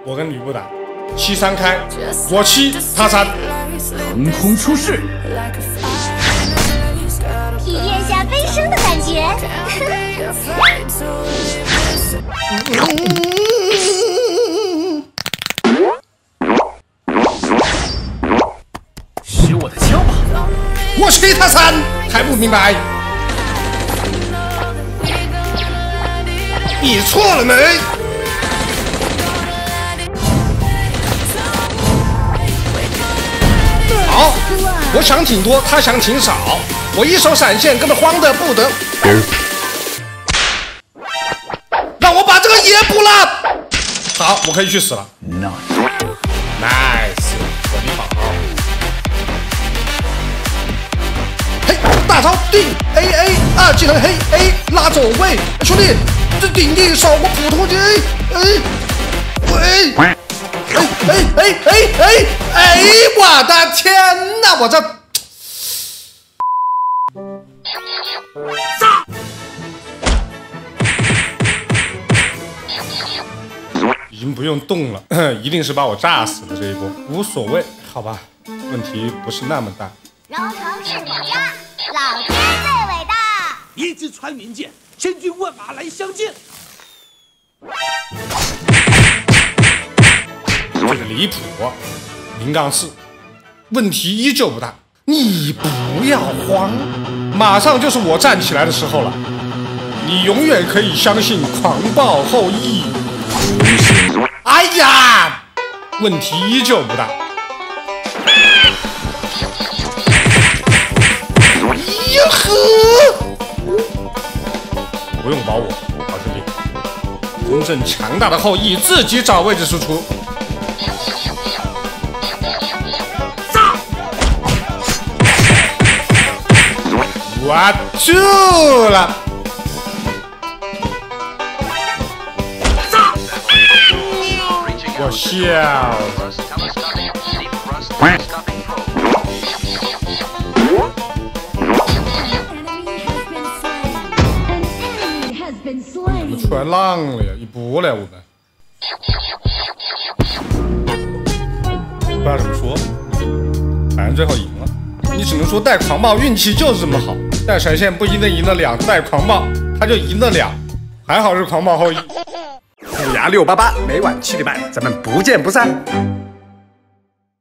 我跟吕布打，7、3开，我7，他3， 横空出世， 体验下飞升的感觉。 使我的枪吧！ 我7，他3，还不明白？你错了没？好，我想挺多，他想挺少，我一手闪现，根本慌得不得。让我把这个野补了。好，我可以去死了。Nice， 火力好。嘿，大招定 AA 2技能黑 A 拉走位，兄弟，这顶一手我普通级 我的天哪，我这已经不用动了，一定是把我炸死的这一波，无所谓，好吧，问题不是那么大。 柔城是我家，老天最伟大。 一支穿云箭，千军万马来相见。 这个离谱，0杠4，问题依旧不大。你不要慌，马上就是我站起来的时候了。你永远可以相信狂暴后羿。哎呀，问题依旧不大。哟呵，不用保我，好兄弟。真正强大的后羿自己找位置输出。我住了。我笑。我们出来浪了呀，一波了我们。不知道怎么说，反正最后赢了。你只能说带狂暴运气就是这么好，带闪现不一定赢了2，带狂暴他就赢了2，还好是狂暴后羿。 虎牙688，每晚7点半，咱们不见不散。